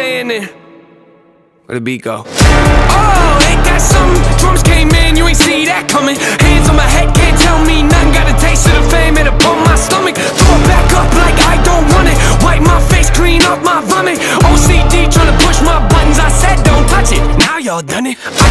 playing it. Where'd the beat go? Oh, ain't that something? Drums came in, you ain't see that coming. Hands on my head, can't tell me nothing. Got a taste of the fame, it'll pump my stomach. Throw it back up like I don't want it. Wipe my face, clean up my vomit. OCD tryna push my buttons, I said don't touch it. Now y'all done it.